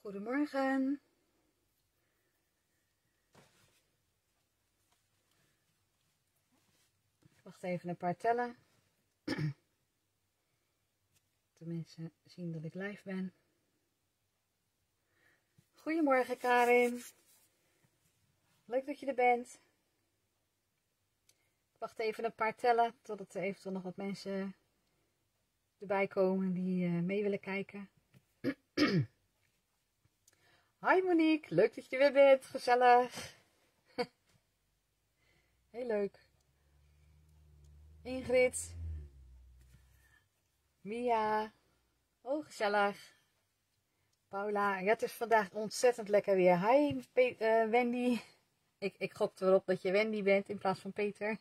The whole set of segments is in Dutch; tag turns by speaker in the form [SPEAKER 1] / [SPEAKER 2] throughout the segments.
[SPEAKER 1] Goedemorgen. Ik wacht even een paar tellen. De mensen zien dat ik live ben. Goedemorgen Karin. Leuk dat je er bent. Ik wacht even een paar tellen totdat er eventueel nog wat mensen erbij komen die mee willen kijken. Hi Monique, leuk dat je er weer bent. Gezellig. Heel leuk. Ingrid. Mia. Oh, gezellig. Paula. Ja, het is vandaag ontzettend lekker weer. Hi Wendy. Ik gokte erop dat je Wendy bent in plaats van Peter.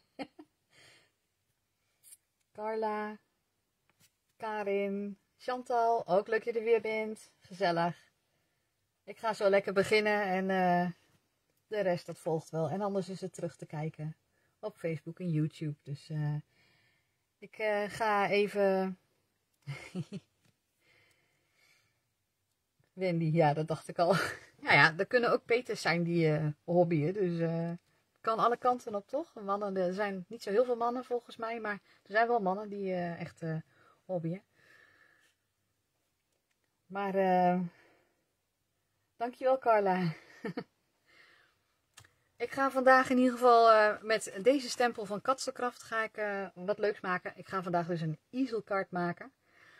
[SPEAKER 1] Carla. Karin. Chantal. Ook leuk dat je er weer bent. Gezellig. Ik ga zo lekker beginnen en de rest dat volgt wel. En anders is het terug te kijken op Facebook en YouTube. Dus ik ga even... Wendy, ja, dat dacht ik al. Nou ja, er kunnen ook Peters zijn die hobbyen. Dus kan alle kanten op, toch? Mannen, er zijn niet zo heel veel mannen volgens mij. Maar er zijn wel mannen die echt hobbyen. Maar dankjewel Carla. Ik ga vandaag in ieder geval met deze stempel van Katselkraft ga ik wat leuks maken. Ik ga vandaag dus een easelkaart maken.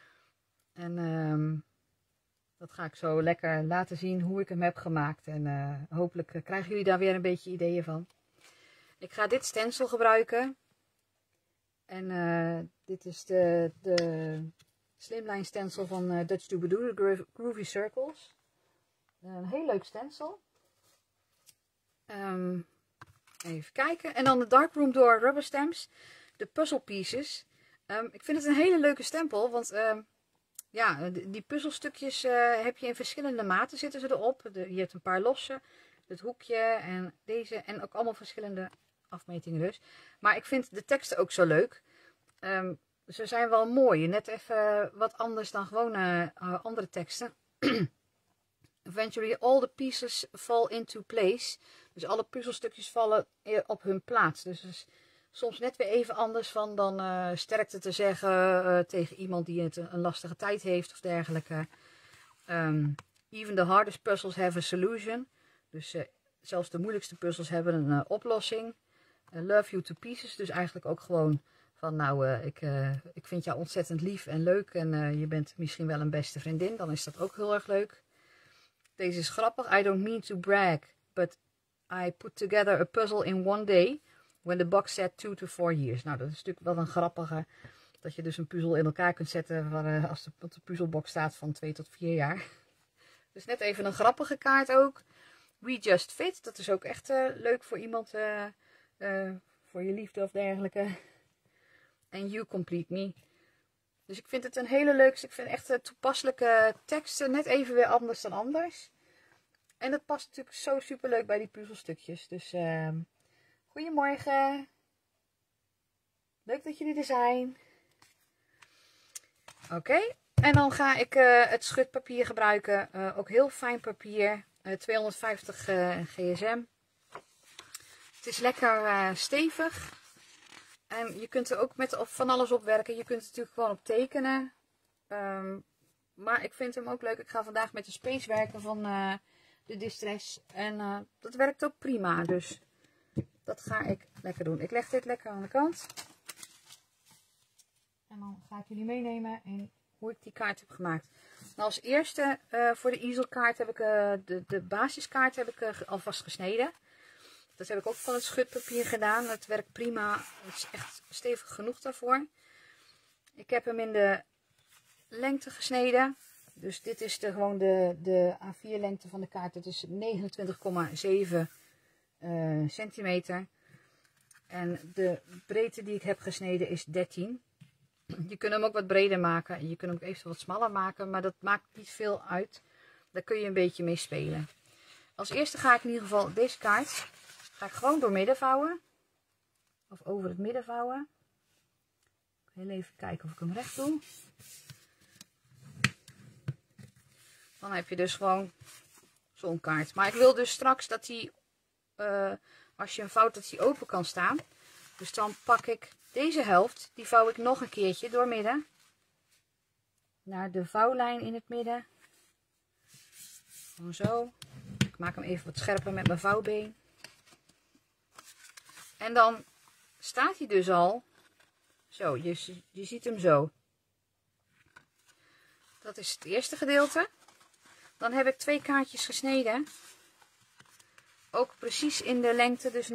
[SPEAKER 1] En dat ga ik zo lekker laten zien hoe ik hem heb gemaakt. En hopelijk krijgen jullie daar weer een beetje ideeën van. Ik ga dit stencil gebruiken. En dit is de slimline stencil van Dutch Doobadoo, de Groovy Circles. Een heel leuk stencil. Even kijken. En dan de Darkroom Door Rubber Stamps. De puzzle pieces. Ik vind het een hele leuke stempel. Want ja, die puzzelstukjes heb je in verschillende maten zitten ze erop. Je hebt een paar losse. Het hoekje en deze. En ook allemaal verschillende afmetingen dus. Maar ik vind de teksten ook zo leuk. Ze zijn wel mooi. Net even wat anders dan gewoon andere teksten. Eventually all the pieces fall into place. Dus alle puzzelstukjes vallen op hun plaats. Dus het is soms net weer even anders van dan sterkte te zeggen tegen iemand die een lastige tijd heeft of dergelijke. Even the hardest puzzles have a solution. Dus zelfs de moeilijkste puzzels hebben een oplossing. Love you to pieces. Dus eigenlijk ook gewoon van nou, ik vind jou ontzettend lief en leuk. En je bent misschien wel een beste vriendin. Dan is dat ook heel erg leuk. Deze is grappig. I don't mean to brag, but I put together a puzzle in one day when the box said 2 to 4 years. Nou, dat is natuurlijk wel een grappige, dat je dus een puzzel in elkaar kunt zetten als de puzzelbox staat van 2 tot 4 jaar. Dus net even een grappige kaart ook. We Just Fit, dat is ook echt leuk voor iemand, voor je liefde of dergelijke. En You Complete Me. Dus ik vind het een hele leuke, ik vind echt toepasselijke teksten, net even weer anders dan anders. En dat past natuurlijk zo super leuk bij die puzzelstukjes. Dus goedemorgen. Leuk dat jullie er zijn. Oké, en dan ga ik het schutpapier gebruiken. Ook heel fijn papier, 250 gsm. Het is lekker stevig. En je kunt er ook met van alles op werken. Je kunt er natuurlijk gewoon op tekenen. Maar ik vind hem ook leuk. Ik ga vandaag met de Space werken van de Distress. En dat werkt ook prima. Dus dat ga ik lekker doen. Ik leg dit lekker aan de kant. En dan ga ik jullie meenemen in hoe ik die kaart heb gemaakt. Nou, als eerste voor de easelkaart heb ik de basiskaart heb ik alvast gesneden. Dat heb ik ook van het schutpapier gedaan. Het werkt prima. Het is echt stevig genoeg daarvoor. Ik heb hem in de lengte gesneden. Dus dit is gewoon de A4 lengte van de kaart. Het is 29,7 centimeter. En de breedte die ik heb gesneden is 13. Je kunt hem ook wat breder maken. Je kunt hem ook eventueel wat smaller maken. Maar dat maakt niet veel uit. Daar kun je een beetje mee spelen. Als eerste ga ik in ieder geval deze kaart... Ga ik gewoon door midden vouwen. Of over het midden vouwen. Heel even kijken of ik hem recht doe. Dan heb je dus gewoon zo'n kaart. Maar ik wil dus straks dat die, als je hem vouwt, dat die open kan staan. Dus dan pak ik deze helft, die vouw ik nog een keertje door midden. Naar de vouwlijn in het midden. Gewoon zo. Ik maak hem even wat scherper met mijn vouwbeen. En dan staat hij dus al. Zo, je ziet hem zo. Dat is het eerste gedeelte. Dan heb ik 2 kaartjes gesneden. Ook precies in de lengte, dus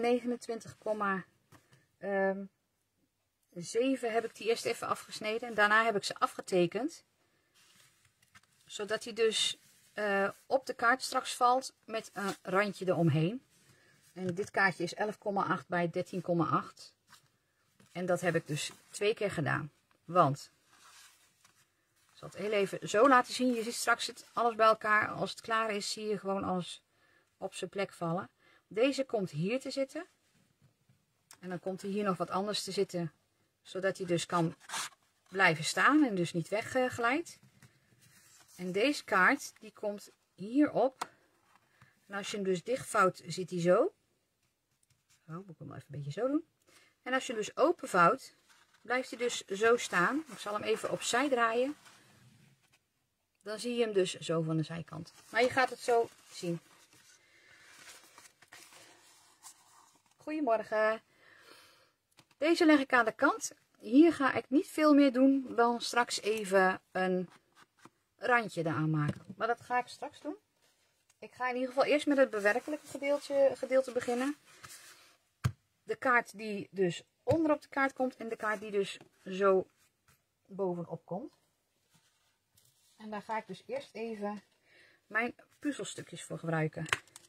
[SPEAKER 1] 29,7 heb ik die eerst even afgesneden. En daarna heb ik ze afgetekend. Zodat hij dus op de kaart straks valt met een randje eromheen. En dit kaartje is 11,8 bij 13,8. En dat heb ik dus 2 keer gedaan. Want, ik zal het heel even zo laten zien. Je ziet straks alles bij elkaar. Als het klaar is, zie je gewoon alles op zijn plek vallen. Deze komt hier te zitten. En dan komt er hier nog wat anders te zitten. Zodat hij dus kan blijven staan en dus niet wegglijdt. En deze kaart, die komt hierop. En als je hem dus dichtvouwt, zit hij zo. Zo, moet ik hem even een beetje zo doen. En als je hem dus openvouwt, blijft hij dus zo staan. Ik zal hem even opzij draaien. Dan zie je hem dus zo van de zijkant. Maar je gaat het zo zien. Goedemorgen. Deze leg ik aan de kant. Hier ga ik niet veel meer doen dan straks even een randje eraan maken. Maar dat ga ik straks doen. Ik ga in ieder geval eerst met het bewerkelijke gedeelte beginnen. De kaart die dus onderop de kaart komt en de kaart die dus zo bovenop komt. En daar ga ik dus eerst even mijn puzzelstukjes voor gebruiken.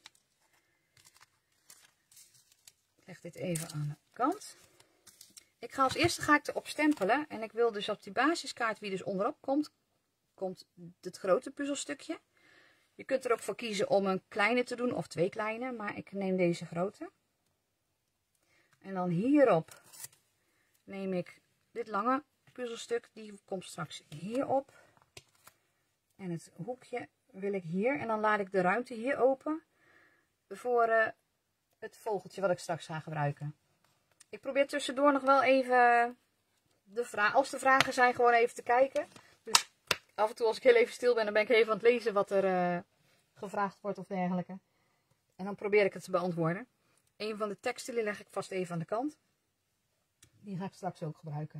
[SPEAKER 1] Ik leg dit even aan de kant. Ik ga als eerste erop stempelen. En ik wil dus op die basiskaart die dus onderop komt het grote puzzelstukje. Je kunt er ook voor kiezen om een kleine te doen of 2 kleine. Maar ik neem deze grote. En dan hierop neem ik dit lange puzzelstuk. Die komt straks hierop. En het hoekje wil ik hier. En dan laat ik de ruimte hier open. Voor het vogeltje wat ik straks ga gebruiken. Ik probeer tussendoor nog wel even als er vragen zijn, gewoon even te kijken. Dus af en toe als ik heel even stil ben, dan ben ik even aan het lezen wat er gevraagd wordt of dergelijke. En dan probeer ik het te beantwoorden. Een van de teksten die leg ik vast even aan de kant. Die ga ik straks ook gebruiken.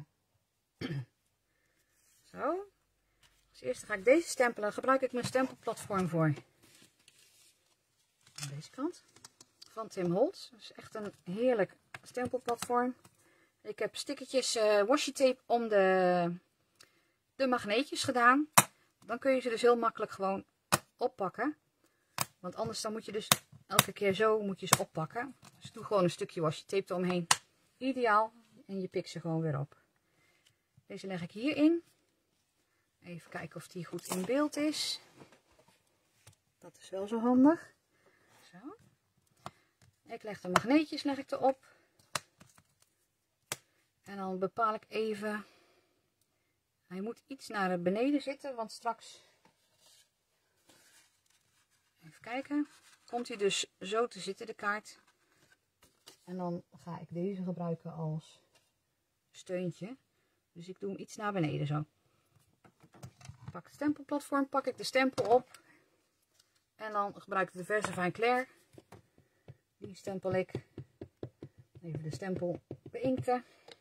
[SPEAKER 1] Zo. Als eerste ga ik deze stempelen. Daar gebruik ik mijn stempelplatform voor. Aan deze kant. Van Tim Holtz. Dat is echt een heerlijk stempelplatform. Ik heb stickertjes washi tape om de magneetjes gedaan. Dan kun je ze dus heel makkelijk gewoon oppakken. Want anders dan moet je dus elke keer zo moet je ze oppakken. Dus doe gewoon een stukje washi tape eromheen. Ideaal. En je pikt ze gewoon weer op. Deze leg ik hierin. Even kijken of die goed in beeld is. Dat is wel zo handig. Zo. Ik leg de magneetjes erop. En dan bepaal ik even. Hij moet iets naar beneden zitten, want straks. Even kijken. Komt hij dus zo te zitten, de kaart. En dan ga ik deze gebruiken als steuntje. Dus ik doe hem iets naar beneden zo. Pak het stempelplatform, pak ik de stempel op. En dan gebruik ik de Versafine Clair. Die stempel ik. Even de stempel beinken.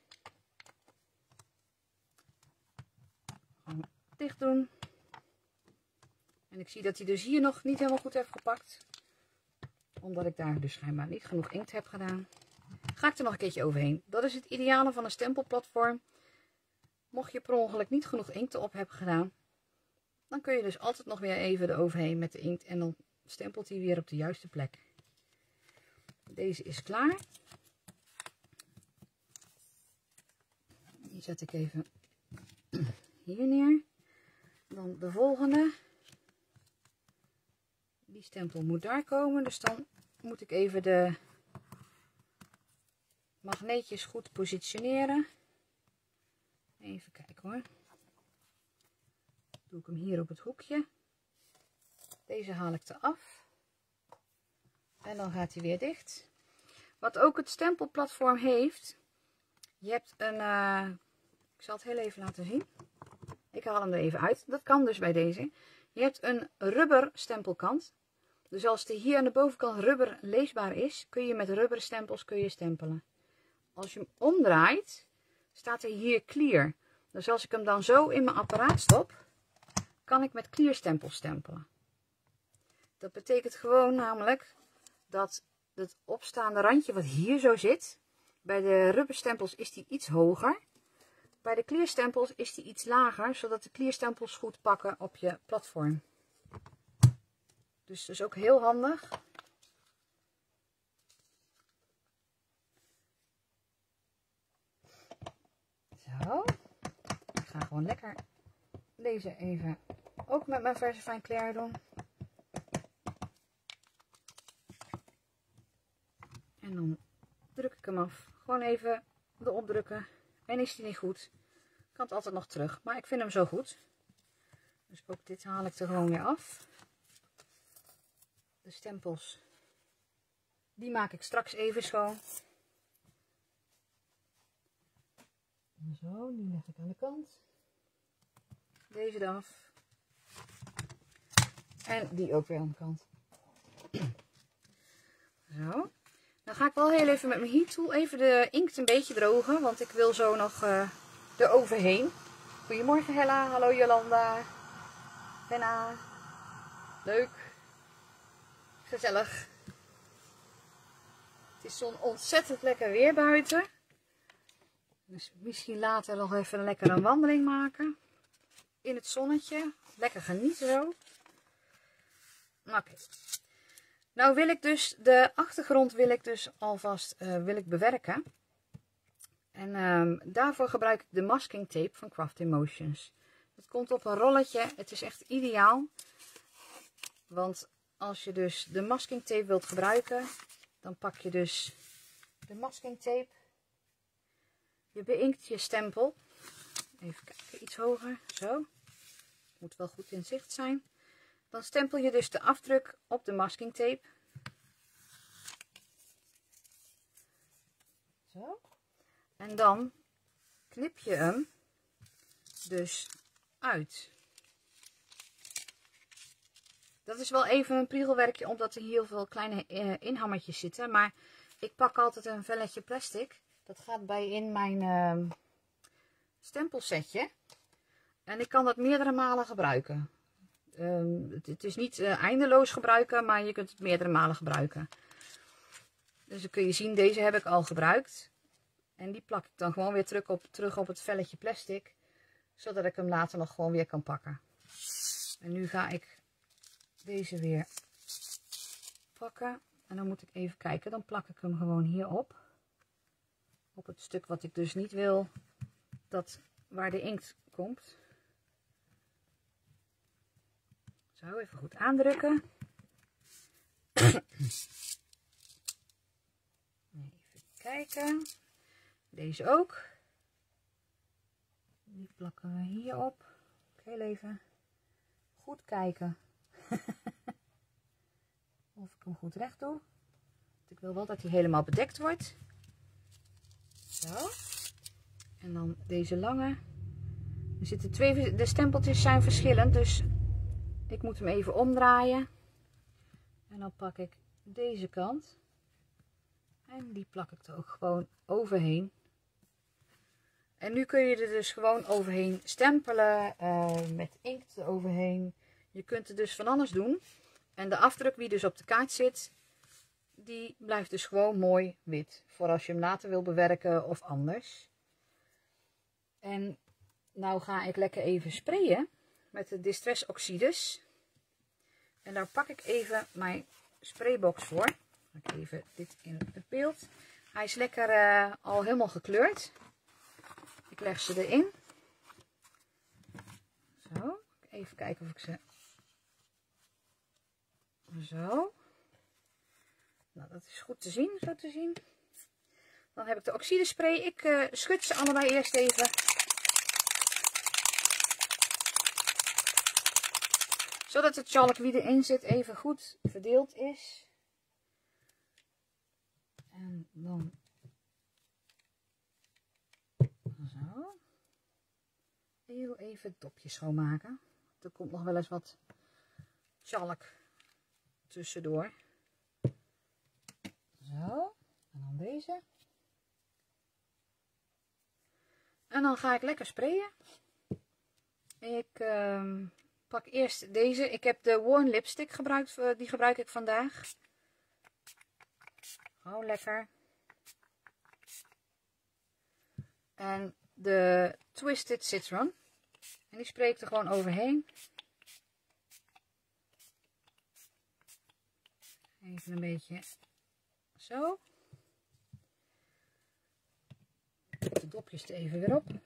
[SPEAKER 1] Gewoon dicht doen. En ik zie dat hij dus hier nog niet helemaal goed heeft gepakt. Omdat ik daar dus schijnbaar niet genoeg inkt heb gedaan. Ga ik er nog een keertje overheen. Dat is het ideale van een stempelplatform. Mocht je per ongeluk niet genoeg inkt op hebben gedaan. Dan kun je dus altijd nog weer even eroverheen met de inkt. En dan stempelt hij weer op de juiste plek. Deze is klaar. Die zet ik even hier neer. Dan de volgende. Die stempel moet daar komen. Dus dan moet ik even de magneetjes goed positioneren. Even kijken hoor. Doe ik hem hier op het hoekje. Deze haal ik eraf. En dan gaat hij weer dicht. Wat ook het stempelplatform heeft. Je hebt een... ik zal het heel even laten zien. Ik haal hem er even uit. Dat kan dus bij deze. Je hebt een rubber stempelkant. Dus als die hier aan de bovenkant rubber leesbaar is, kun je met rubber stempels stempelen. Als je hem omdraait, staat er hier clear. Dus als ik hem dan zo in mijn apparaat stop, kan ik met clear stempels stempelen. Dat betekent gewoon namelijk dat het opstaande randje wat hier zo zit, bij de rubberstempels is die iets hoger. Bij de clear stempels is die iets lager, zodat de clear stempels goed pakken op je platform. Dus dat is ook heel handig. Zo. Ik ga gewoon lekker deze even ook met mijn VersaFine Clair doen. En dan druk ik hem af. Gewoon even erop drukken. En is die niet goed, kan het altijd nog terug. Maar ik vind hem zo goed. Dus ook dit haal ik er gewoon weer af. De stempels, die maak ik straks even schoon. Zo, die leg ik aan de kant. Deze eraf. En die ook weer aan de kant. Zo. Dan ga ik wel heel even met mijn heat tool even de inkt een beetje drogen. Want ik wil zo nog eroverheen. Goedemorgen Hella. Hallo Jolanda. Benna. Leuk. Gezellig. Het is zo'n ontzettend lekker weer buiten. Dus misschien later nog even lekker een wandeling maken. In het zonnetje. Lekker genieten zo. Oké. Nou wil ik dus de achtergrond alvast bewerken. En daarvoor gebruik ik de masking tape van Craft Emotions. Het komt op een rolletje. Het is echt ideaal. Want als je dus de masking tape wilt gebruiken, dan pak je dus de masking tape. Je beïnkt je stempel. Even kijken, iets hoger. Zo. Moet wel goed in zicht zijn. Dan stempel je dus de afdruk op de masking tape. Zo. En dan knip je hem dus uit. Dat is wel even een priegelwerkje, omdat er hier heel veel kleine inhammetjes zitten. Maar ik pak altijd een velletje plastic. Dat gaat bij in mijn stempelsetje. En ik kan dat meerdere malen gebruiken. Het is niet eindeloos gebruiken, maar je kunt het meerdere malen gebruiken. Dus dan kun je zien, deze heb ik al gebruikt. En die plak ik dan gewoon weer terug op het velletje plastic. Zodat ik hem later nog gewoon weer kan pakken. En nu ga ik deze weer pakken. En dan moet ik even kijken. Dan plak ik hem gewoon hierop. Op het stuk wat ik dus niet wil. Dat waar de inkt komt. Zo, even goed aandrukken. Even kijken. Deze ook. Die plakken we hierop. Heel even goed kijken. Of ik hem goed recht doe. Want ik wil wel dat hij helemaal bedekt wordt. Zo. En dan deze lange. Er zitten de stempeltjes zijn verschillend, dus ik moet hem even omdraaien. En dan pak ik deze kant. En die plak ik er ook gewoon overheen. En nu kun je er dus gewoon overheen stempelen. Met inkt eroverheen. Je kunt er dus van alles doen. En de afdruk die dus op de kaart zit, die blijft dus gewoon mooi wit. Voor als je hem later wil bewerken of anders. En nou ga ik lekker even sprayen met de Distress Oxides. En daar pak ik even mijn spraybox voor. Ik even dit in het beeld. Hij is lekker al helemaal gekleurd. Ik leg ze erin. Zo. Even kijken of ik ze... Zo. Nou, dat is goed te zien, zo te zien. Dan heb ik de oxidespray. Ik schud ze allebei eerst even. Zodat het chalk wie erin zit even goed verdeeld is. En dan zo. Heel even het dopje schoonmaken. Er komt nog wel eens wat chalk tussendoor. Zo. En dan deze. En dan ga ik lekker sprayen. Ik pak eerst deze. Ik heb de Worn Lipstick gebruikt. Die gebruik ik vandaag. Gewoon lekker. En de Twisted Citron. En die spray ik er gewoon overheen. Even een beetje zo. De dopjes er even weer op.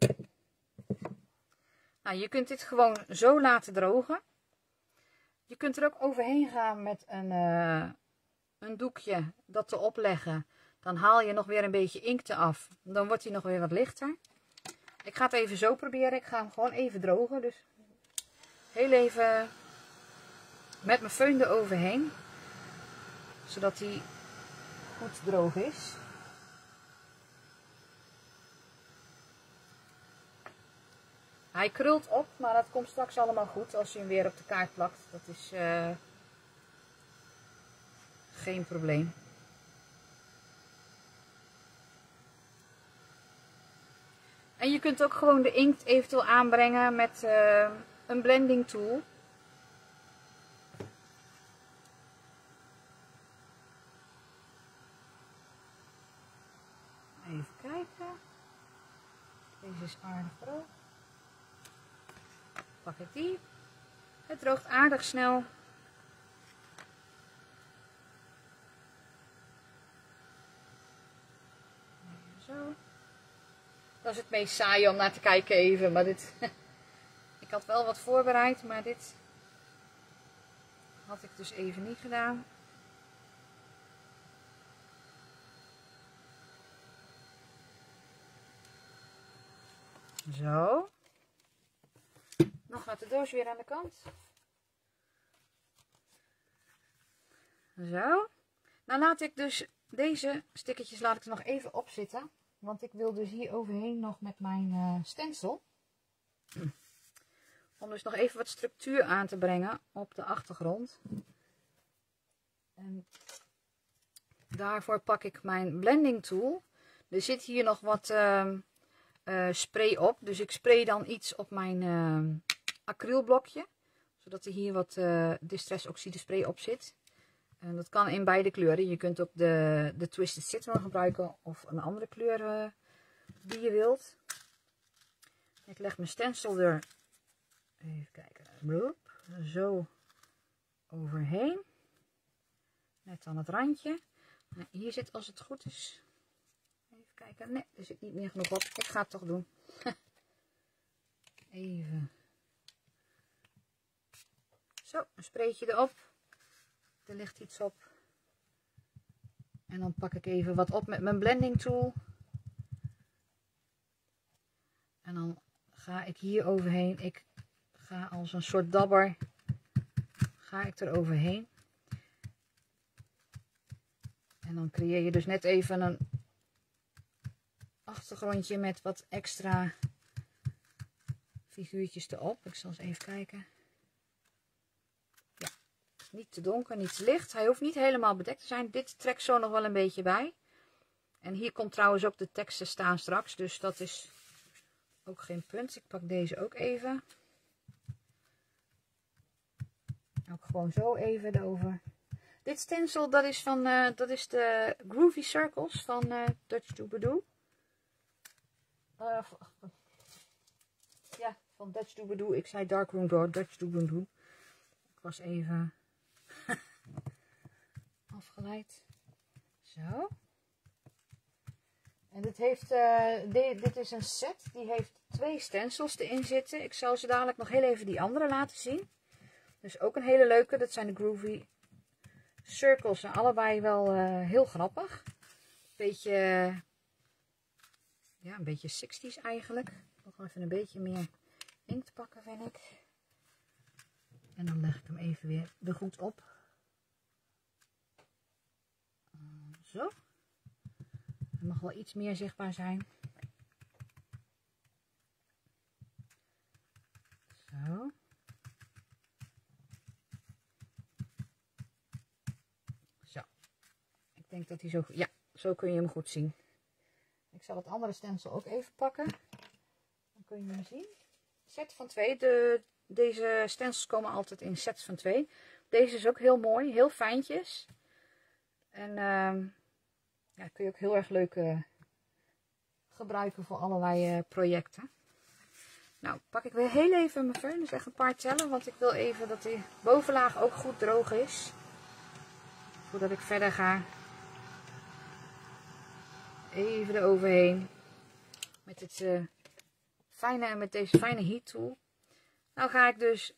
[SPEAKER 1] Nou, je kunt dit gewoon zo laten drogen. Je kunt er ook overheen gaan met een doekje, dat erop leggen. Dan haal je nog weer een beetje inkt eraf. Dan wordt hij nog weer wat lichter. Ik ga het even zo proberen. Ik ga hem gewoon even drogen. Dus heel even met mijn föhn eroverheen. Zodat hij goed droog is. Hij krult op, maar dat komt straks allemaal goed als je hem weer op de kaart plakt. Dat is geen probleem. En je kunt ook gewoon de inkt eventueel aanbrengen met een blending tool. Even kijken. Deze is aardig droog. Pak ik die. Het droogt aardig snel. Zo. Dat is het meest saai om naar te kijken even. Maar dit... ik had wel wat voorbereid, maar dit had ik dus even niet gedaan. Zo. Nog met de doos weer aan de kant. Zo. Nou laat ik dus deze stickertjes laat ik er nog even op zitten. Want ik wil dus hier overheen nog met mijn stencil. Om dus nog even wat structuur aan te brengen op de achtergrond. En daarvoor pak ik mijn blending tool. Er zit hier nog wat spray op. Dus ik spray dan iets op mijn acrylblokje. Zodat er hier wat Distress Oxide spray op zit. En dat kan in beide kleuren. Je kunt ook de Twisted Citron gebruiken of een andere kleur die je wilt. Ik leg mijn stencil er, even kijken, zo overheen. Net aan het randje. Nou, hier zit, als het goed is, even kijken, nee, er zit niet meer genoeg op. Ik ga het toch doen. Even. Zo, een spreetje erop. Er ligt iets op. En dan pak ik even wat op met mijn blending tool. En dan ga ik hier overheen. Ik ga als een soort dabber. Ga ik er overheen. En dan creëer je dus net even een achtergrondje met wat extra figuurtjes erop. Ik zal eens even kijken. Niet te donker, niet te licht. Hij hoeft niet helemaal bedekt te zijn. Dit trekt zo nog wel een beetje bij. En hier komt trouwens ook de tekst te staan straks. Dus dat is ook geen punt. Ik pak deze ook even. Ook gewoon zo even erover. Dit stencil, dat is van dat is de Groovy Circles van Dutch Doobadoo. Ja, van Dutch Doobadoo. Ik zei Darkroom Door, Dutch Doobadoo. Ik was even afgeleid. Zo. En dit heeft, dit is een set. Die heeft 2 stencils erin zitten. Ik zal ze dadelijk nog heel even die andere laten zien. Dus ook een hele leuke. Dat zijn de Groovy Circles. En allebei wel heel grappig. Beetje, ja, een beetje 60's eigenlijk. Nog even een beetje meer inkt pakken, vind ik. En dan leg ik hem even weer er goed op. Zo. Het mag wel iets meer zichtbaar zijn. Zo. Zo. Ik denk dat hij zo... Ja, zo kun je hem goed zien. Ik zal het andere stencil ook even pakken. Dan kun je hem zien. Set van 2. Deze stencils komen altijd in sets van 2. Deze is ook heel mooi. Heel fijntjes. En ja, kun je ook heel erg leuk gebruiken voor allerlei projecten. Nou, pak ik weer heel even mijn föhn. Dus echt een paar tellen. Want ik wil even dat die bovenlaag ook goed droog is. Voordat ik verder ga. Even eroverheen. Met deze fijne heat tool. Nou ga ik dus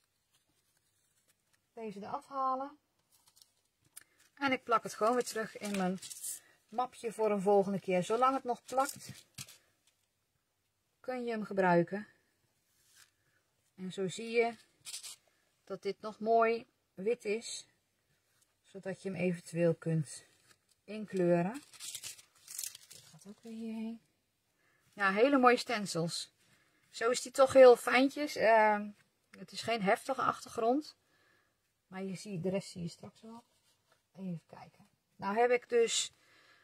[SPEAKER 1] deze eraf halen. En ik plak het gewoon weer terug in mijn mapje voor een volgende keer. Zolang het nog plakt, kun je hem gebruiken. En zo zie je dat dit nog mooi wit is. Zodat je hem eventueel kunt inkleuren. Dit gaat ook weer hierheen. Ja, hele mooie stencils. Zo is die toch heel fijntjes. Het is geen heftige achtergrond. Maar de rest zie je straks wel. Even kijken. Nou heb ik dus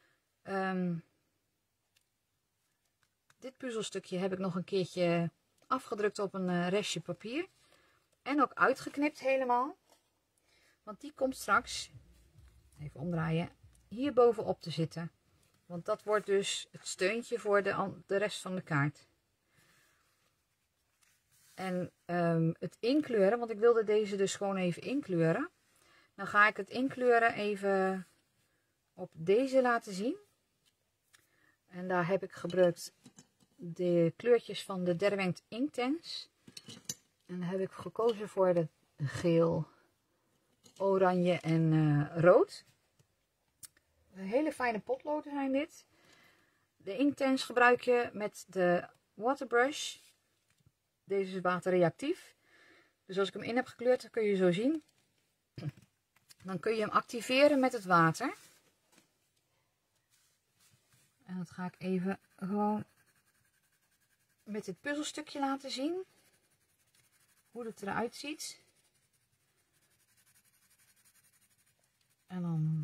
[SPEAKER 1] dit puzzelstukje heb ik nog een keertje afgedrukt op een restje papier. En ook uitgeknipt helemaal. Want die komt straks, even omdraaien, hier bovenop te zitten. Want dat wordt dus het steuntje voor de rest van de kaart. En het inkleuren, want ik wilde deze dus gewoon even inkleuren. Dan ga ik het inkleuren even op deze laten zien. En daar heb ik gebruikt de kleurtjes van de Derwent Inktense. En dan heb ik gekozen voor de geel, oranje en rood. Hele fijne potloden zijn dit. De Inktense gebruik je met de waterbrush. Deze is waterreactief. Dus als ik hem in heb gekleurd, dan kun je zo zien. Dan kun je hem activeren met het water. En dat ga ik even gewoon met dit puzzelstukje laten zien. Hoe het eruit ziet. En dan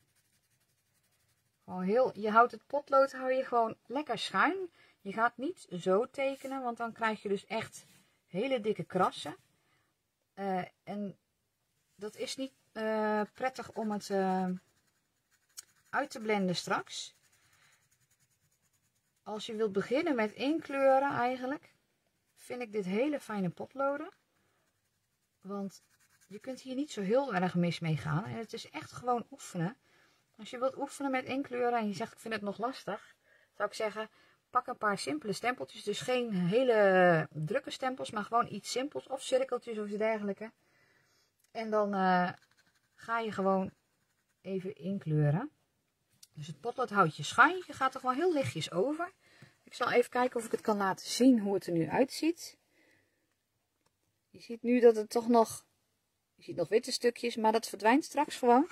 [SPEAKER 1] gewoon je houdt het potlood gewoon lekker schuin. Je gaat niet zo tekenen, want dan krijg je dus echt hele dikke krassen. En dat is niet prettig om het uit te blenden straks. Als je wilt beginnen met inkleuren eigenlijk, vind ik dit hele fijne potloden. Want je kunt hier niet zo heel erg mis mee gaan. En het is echt gewoon oefenen. Als je wilt oefenen met inkleuren en je zegt ik vind het nog lastig, zou ik zeggen pak een paar simpele stempeltjes. Dus geen hele drukke stempels, maar gewoon iets simpels of cirkeltjes of iets dergelijke. En dan ga je gewoon even inkleuren. Dus het potlood houdt je schuin. Je gaat er gewoon heel lichtjes over. Ik zal even kijken of ik het kan laten zien hoe het er nu uitziet. Je ziet nu dat het toch nog... Je ziet nog witte stukjes, maar dat verdwijnt straks gewoon.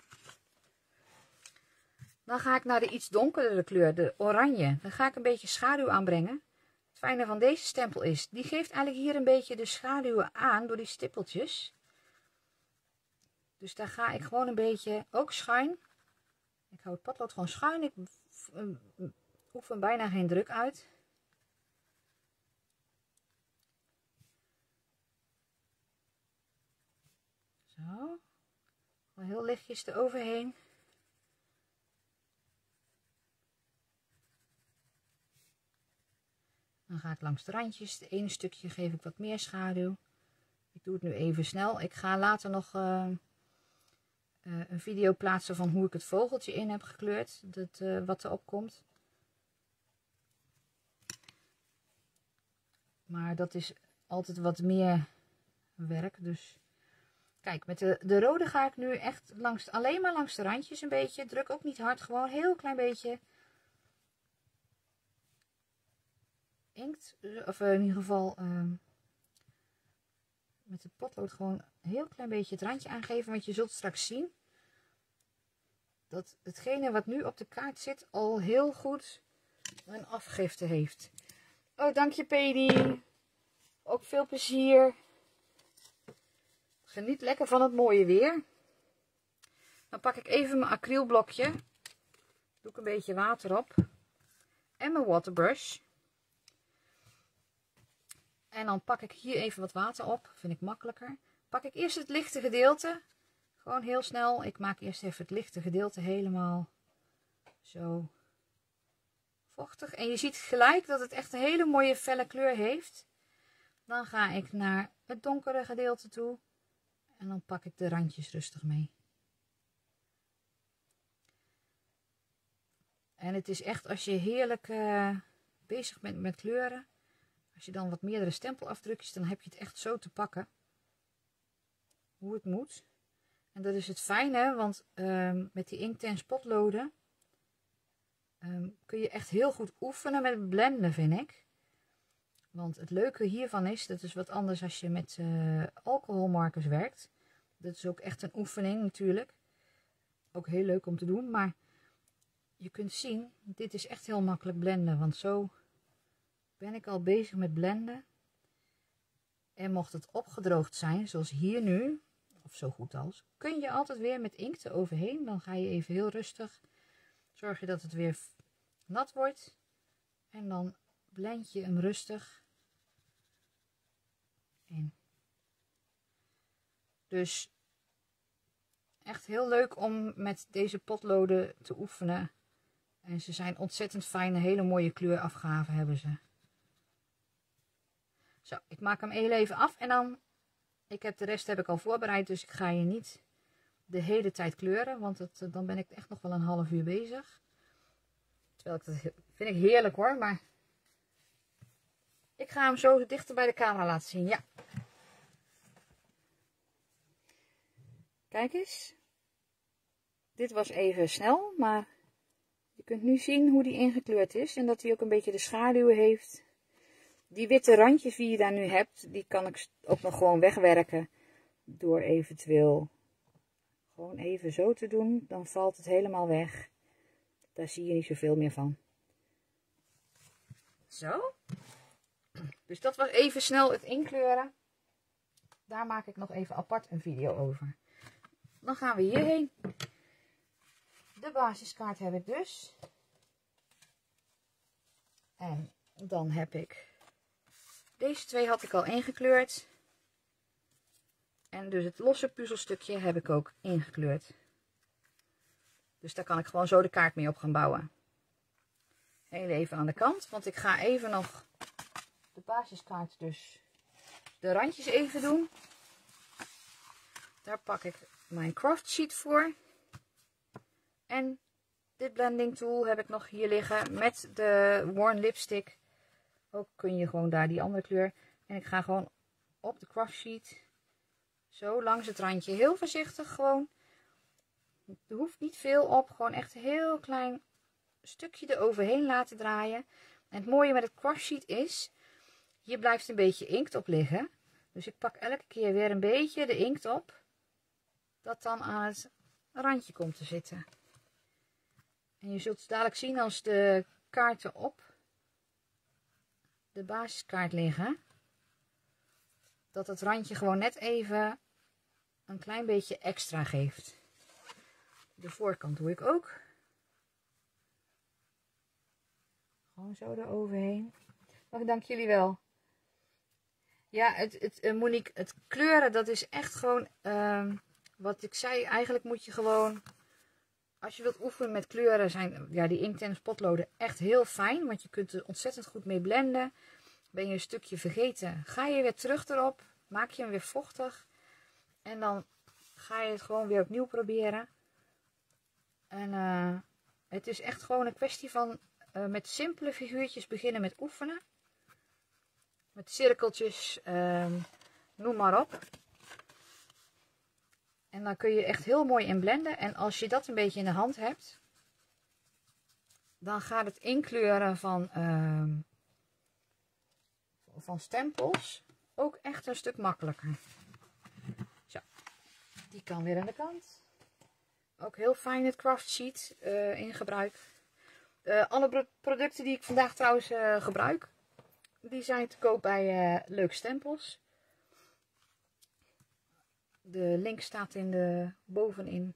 [SPEAKER 1] Dan ga ik naar de iets donkerdere kleur, de oranje. Dan ga ik een beetje schaduw aanbrengen. Het fijne van deze stempel is, die geeft eigenlijk hier een beetje de schaduwen aan door die stippeltjes. Dus daar ga ik gewoon een beetje, ook schuin. Ik hou het potlood gewoon schuin. Ik oefen bijna geen druk uit. Zo. Gewoon heel lichtjes eroverheen. Dan ga ik langs de randjes. Het ene stukje geef ik wat meer schaduw. Ik doe het nu even snel. Ik ga later nog een video plaatsen van hoe ik het vogeltje in heb gekleurd. Wat erop komt. Maar dat is altijd wat meer werk. Dus kijk, met de rode ga ik nu echt alleen maar langs de randjes een beetje. Druk ook niet hard, gewoon een heel klein beetje inkt. Of in ieder geval met de potlood gewoon een heel klein beetje het randje aangeven. Want je zult straks zien dat hetgene wat nu op de kaart zit al heel goed een afgifte heeft. Oh, dank je Pedi. Ook veel plezier. Geniet lekker van het mooie weer. Dan pak ik even mijn acrylblokje. Doe ik een beetje water op. En mijn waterbrush. En dan pak ik hier even wat water op. Vind ik makkelijker. Pak ik eerst het lichte gedeelte. Gewoon heel snel. Ik maak eerst even het lichte gedeelte helemaal zo vochtig. En je ziet gelijk dat het echt een hele mooie felle kleur heeft. Dan ga ik naar het donkere gedeelte toe. En dan pak ik de randjes rustig mee. En het is echt als je heerlijk bezig bent met kleuren. Als je dan wat meerdere stempelafdrukjes, dan heb je het echt zo te pakken. Hoe het moet. En dat is het fijne, want met die Inktense potloden kun je echt heel goed oefenen met blenden, vind ik. Want het leuke hiervan is, dat is wat anders als je met alcoholmarkers werkt. Dat is ook echt een oefening natuurlijk. Ook heel leuk om te doen, maar je kunt zien, dit is echt heel makkelijk blenden. Want zo ben ik al bezig met blenden. En mocht het opgedroogd zijn, zoals hier nu, of zo goed als, kun je altijd weer met inkt eroverheen. Dan ga je even heel rustig, zorg je dat het weer nat wordt. En dan blend je hem rustig in. Dus echt heel leuk om met deze potloden te oefenen. En ze zijn ontzettend fijn, een hele mooie kleurafgave hebben ze. Zo, ik maak hem heel even af en dan, de rest heb ik al voorbereid, dus ik ga je niet de hele tijd kleuren, want dan ben ik echt nog wel een half uur bezig. Terwijl dat vind ik heerlijk hoor, maar ik ga hem zo dichter bij de camera laten zien, ja. Kijk eens. Dit was even snel, maar je kunt nu zien hoe die ingekleurd is en dat hij ook een beetje de schaduw heeft. Die witte randjes die je daar nu hebt, die kan ik ook nog gewoon wegwerken door eventueel gewoon even zo te doen. Dan valt het helemaal weg. Daar zie je niet zoveel meer van. Zo. Dus dat was even snel het inkleuren. Daar maak ik nog even apart een video over. Dan gaan we hierheen. De basiskaart heb ik dus. En dan heb ik... Deze twee had ik al ingekleurd. En dus het losse puzzelstukje heb ik ook ingekleurd. Dus daar kan ik gewoon zo de kaart mee op gaan bouwen. Heel even aan de kant, want ik ga even nog de basiskaart dus de randjes even doen. Daar pak ik mijn craft sheet voor. En dit blending tool heb ik nog hier liggen met de worn lipstick. Ook kun je gewoon daar die andere kleur. En ik ga gewoon op de craft sheet zo langs het randje. Heel voorzichtig gewoon. Er hoeft niet veel op. Gewoon echt een heel klein stukje eroverheen laten draaien. En het mooie met het craft sheet is, hier blijft een beetje inkt op liggen. Dus ik pak elke keer weer een beetje de inkt op. Dat dan aan het randje komt te zitten. En je zult dadelijk zien als de kaarten op de basiskaart liggen, dat het randje gewoon net even een klein beetje extra geeft. De voorkant doe ik ook. Gewoon zo eroverheen. Maar dank jullie wel. Ja, Monique, het kleuren, dat is echt gewoon, wat ik zei, eigenlijk moet je gewoon, als je wilt oefenen met kleuren, zijn ja, die Inktense potloden echt heel fijn, want je kunt er ontzettend goed mee blenden. Ben je een stukje vergeten, ga je weer terug erop, maak je hem weer vochtig en dan ga je het gewoon weer opnieuw proberen. En het is echt gewoon een kwestie van met simpele figuurtjes beginnen met oefenen. Met cirkeltjes, noem maar op. En dan kun je echt heel mooi in blenden. En als je dat een beetje in de hand hebt, dan gaat het inkleuren van stempels ook echt een stuk makkelijker. Die kan weer aan de kant. Ook heel fijn het craft sheet in gebruik. Alle producten die ik vandaag trouwens gebruik, die zijn te koop bij Leuke Stempels. De link staat bovenin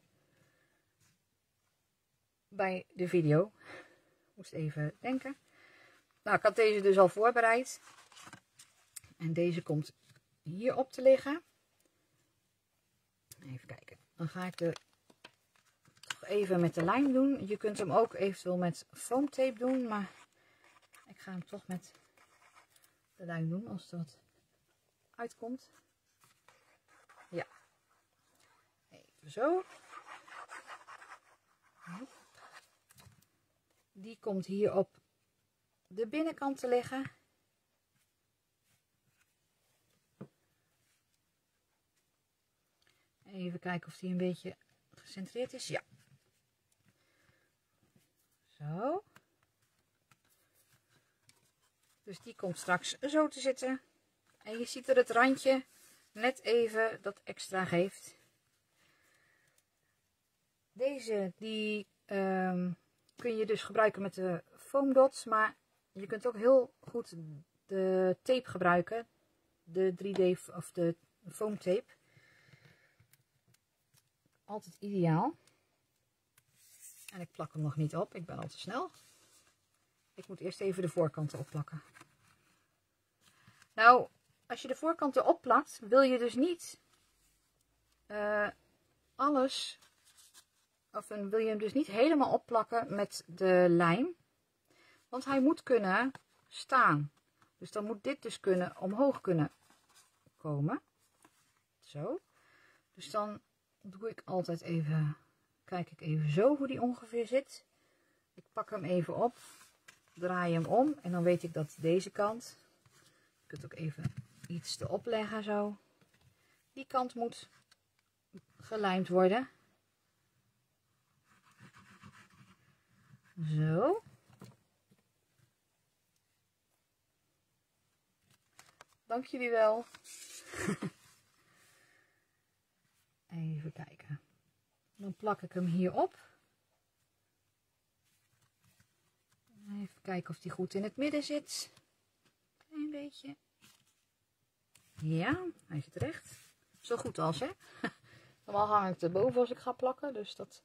[SPEAKER 1] bij de video. Moest even denken. Nou, ik had deze dus al voorbereid. En deze komt hierop te liggen. Even kijken. Dan ga ik er toch even met de lijm doen. Je kunt hem ook eventueel met foamtape doen. Maar ik ga hem toch met de lijm doen als er wat uitkomt. Ja. Even zo. Die komt hier op de binnenkant te liggen. Even kijken of die een beetje gecentreerd is. Ja. Zo. Dus die komt straks zo te zitten. En je ziet dat het randje net even dat extra geeft. Deze die kun je dus gebruiken met de foam dots. Maar je kunt ook heel goed de tape gebruiken. De 3D of de foam tape. Altijd ideaal. En ik plak hem nog niet op. Ik ben al te snel. Ik moet eerst even de voorkanten opplakken. Nou, als je de voorkanten opplakt, wil je dus niet alles, of wil je hem dus niet helemaal opplakken met de lijm. Want hij moet kunnen staan. Dus dan moet dit dus omhoog kunnen komen. Zo. Dus dan doe ik altijd even, kijk ik even zo hoe die ongeveer zit. Ik pak hem even op, draai hem om en dan weet ik dat deze kant, je kunt ook even iets erop leggen zo. Die kant moet gelijmd worden. Zo. Dank jullie wel. Even kijken. Dan plak ik hem hier op. Even kijken of die goed in het midden zit. Klein beetje. Ja, hij zit recht. Zo goed als, hè? Normaal hang ik erboven als ik ga plakken. Dus dat...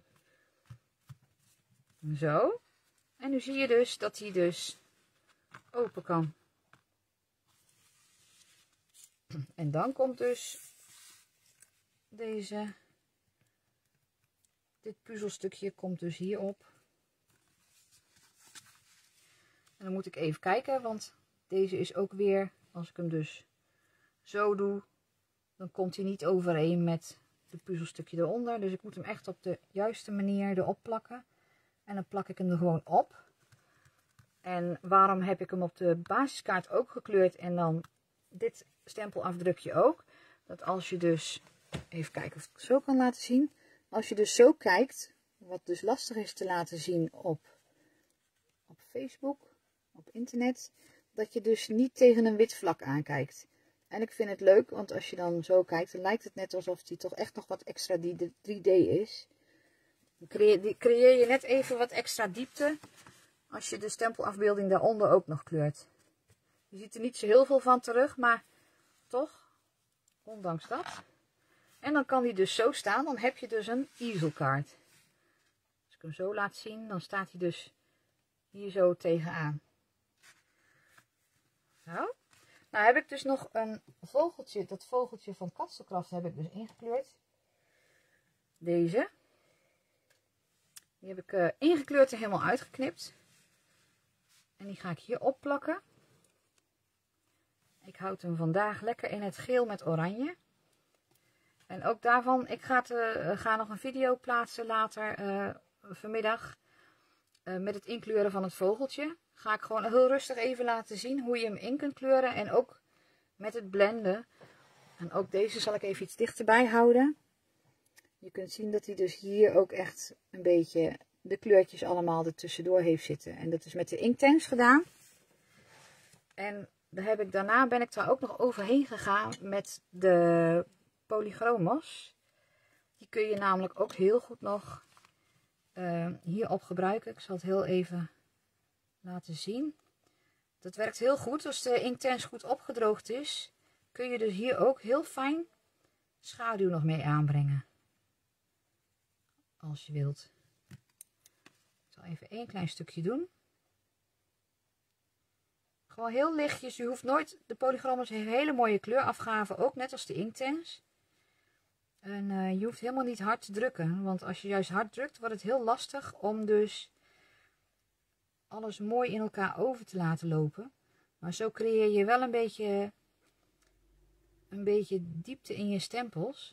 [SPEAKER 1] Zo. En nu zie je dus dat hij dus open kan. En dan komt dus dit puzzelstukje komt dus hierop. En dan moet ik even kijken, want deze is ook weer, als ik hem dus zo doe, dan komt hij niet overeen met het puzzelstukje eronder. Dus ik moet hem echt op de juiste manier erop plakken. En dan plak ik hem er gewoon op. En waarom heb ik hem op de basiskaart ook gekleurd en dan dit stempelafdrukje ook? Dat als je dus, even kijken of ik het zo kan laten zien. Als je dus zo kijkt, wat dus lastig is te laten zien op Facebook, op internet, dat je dus niet tegen een wit vlak aankijkt. En ik vind het leuk, want als je dan zo kijkt, dan lijkt het net alsof die toch echt nog wat extra 3D is. Dan creëer je net even wat extra diepte als je de stempelafbeelding daaronder ook nog kleurt. Je ziet er niet zo heel veel van terug, maar toch, ondanks dat. En dan kan die dus zo staan, dan heb je dus een easelkaart. Als ik hem zo laat zien, dan staat hij dus hier zo tegenaan. Zo. Nou heb ik dus nog een vogeltje, dat vogeltje van Kastelkraft heb ik dus ingekleurd. Deze. Die heb ik ingekleurd en helemaal uitgeknipt. En die ga ik hier opplakken. Ik houd hem vandaag lekker in het geel met oranje. En ook daarvan, ik ga nog een video plaatsen later vanmiddag. Met het inkleuren van het vogeltje. Ga ik gewoon heel rustig even laten zien hoe je hem in kunt kleuren. En ook met het blenden. En ook deze zal ik even iets dichterbij houden. Je kunt zien dat hij dus hier ook echt een beetje de kleurtjes allemaal ertussendoor heeft zitten. En dat is met de Inktanks gedaan. En daarna ben ik daar ook nog overheen gegaan met de Polychromos. Die kun je namelijk ook heel goed nog hierop gebruiken. Ik zal het heel even laten zien. Dat werkt heel goed. Als de Inktense goed opgedroogd is, kun je dus hier ook heel fijn schaduw nog mee aanbrengen. Als je wilt. Ik zal even één klein stukje doen. Gewoon heel lichtjes. Je hoeft nooit, de Polychromos heeft een hele mooie kleurafgave, ook net als de Inktense. En je hoeft helemaal niet hard te drukken, want als je juist hard drukt, wordt het heel lastig om dus alles mooi in elkaar over te laten lopen. Maar zo creëer je wel een beetje diepte in je stempels.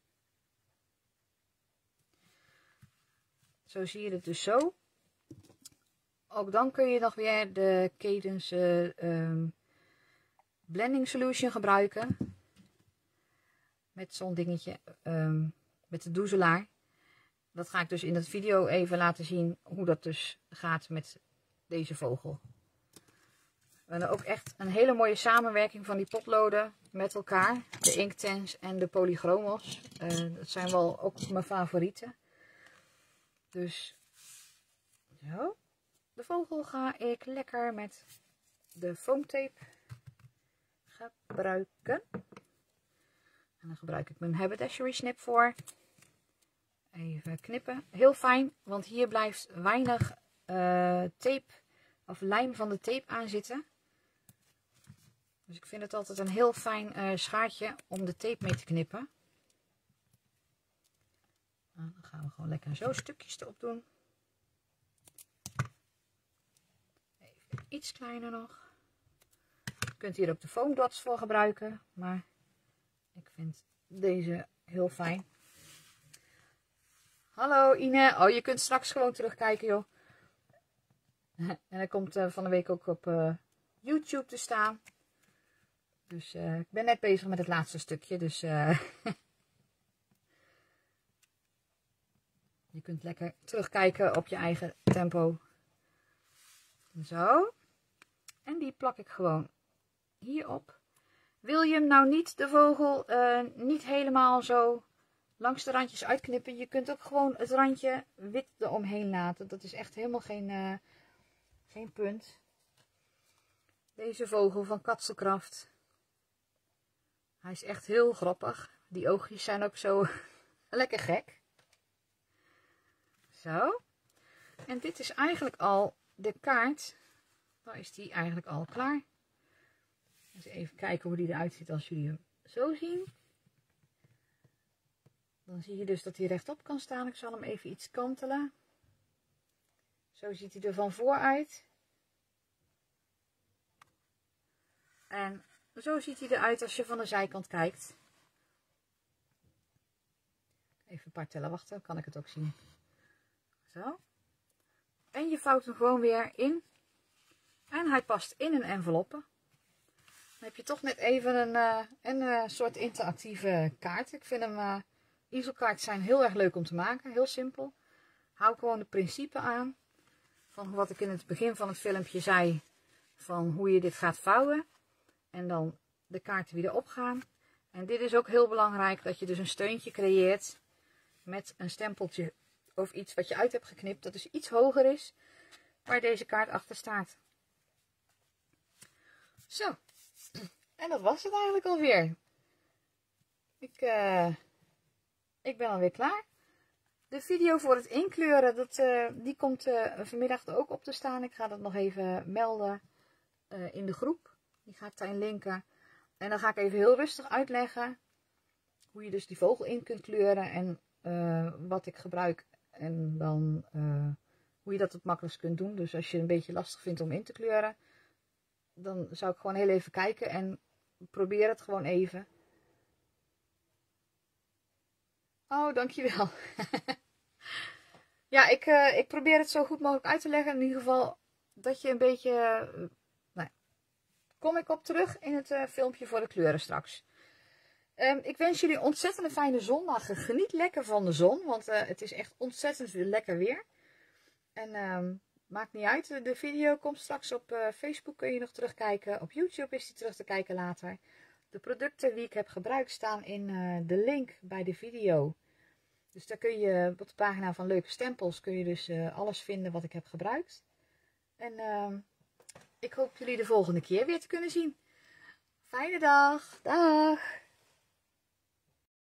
[SPEAKER 1] Zo zie je het dus zo. Ook dan kun je nog weer de Cadence Blending Solution gebruiken. Met zo'n dingetje, met de doezelaar. Dat ga ik dus in dat video even laten zien hoe dat dus gaat met deze vogel. We hebben ook echt een hele mooie samenwerking van die potloden met elkaar. De Inktense en de Polychromos. Dat zijn wel ook mijn favorieten. Dus zo. De vogel ga ik lekker met de foamtape gebruiken. En dan gebruik ik mijn haberdashery snip voor. Even knippen. Heel fijn, want hier blijft weinig tape of lijm van de tape aan zitten. Dus ik vind het altijd een heel fijn schaartje om de tape mee te knippen. Nou, dan gaan we gewoon lekker zo stukjes erop doen. Even iets kleiner nog. Je kunt hier ook de foam dots voor gebruiken, maar ik vind deze heel fijn. Hallo Ine. Oh, je kunt straks gewoon terugkijken, joh. En hij komt van de week ook op YouTube te staan. Dus ik ben net bezig met het laatste stukje. Dus je kunt lekker terugkijken op je eigen tempo. Zo. En die plak ik gewoon hierop. Wil je hem nou niet, de vogel, niet helemaal zo langs de randjes uitknippen. Je kunt ook gewoon het randje wit eromheen laten. Dat is echt helemaal geen punt. Deze vogel van Katselkraft. Hij is echt heel grappig. Die oogjes zijn ook zo lekker gek. Zo. En dit is eigenlijk al de kaart. Dan is die eigenlijk al klaar. Dus even kijken hoe die eruit ziet als jullie hem zo zien. Dan zie je dus dat hij rechtop kan staan. Ik zal hem even iets kantelen. Zo ziet hij er van voor uit. En zo ziet hij eruit als je van de zijkant kijkt. Even een paar tellen wachten, kan ik het ook zien. Zo. En je vouwt hem gewoon weer in. En hij past in een enveloppe. Dan heb je toch net even een soort interactieve kaart. Ik vind hem, easelkaarten zijn heel erg leuk om te maken. Heel simpel. Hou gewoon de principe aan. Van wat ik in het begin van het filmpje zei. Van hoe je dit gaat vouwen. En dan de kaarten weer erop gaan. En dit is ook heel belangrijk. Dat je dus een steuntje creëert. Met een stempeltje. Of iets wat je uit hebt geknipt. Dat dus iets hoger is. Waar deze kaart achter staat. Zo. En dat was het eigenlijk alweer. Ik ben alweer klaar. De video voor het inkleuren, die komt vanmiddag er ook op te staan. Ik ga dat nog even melden in de groep. Die ga ik daarin linken. En dan ga ik even heel rustig uitleggen hoe je dus die vogel in kunt kleuren. En wat ik gebruik. En dan hoe je dat het makkelijkst kunt doen. Dus als je het een beetje lastig vindt om in te kleuren. Dan zou ik gewoon heel even kijken en probeer het gewoon even. Oh, dankjewel. Ja, ik probeer het zo goed mogelijk uit te leggen. In ieder geval dat je een beetje... nou, kom ik op terug in het filmpje voor de kleuren straks. Ik wens jullie een ontzettend fijne zondag. Geniet lekker van de zon, want het is echt ontzettend lekker weer. En maakt niet uit, de video komt straks op Facebook, kun je nog terugkijken. Op YouTube is die terug te kijken later. De producten die ik heb gebruikt staan in de link bij de video. Dus daar kun je op de pagina van Leuke Stempels kun je dus alles vinden wat ik heb gebruikt. En ik hoop jullie de volgende keer weer te kunnen zien. Fijne dag. Dag.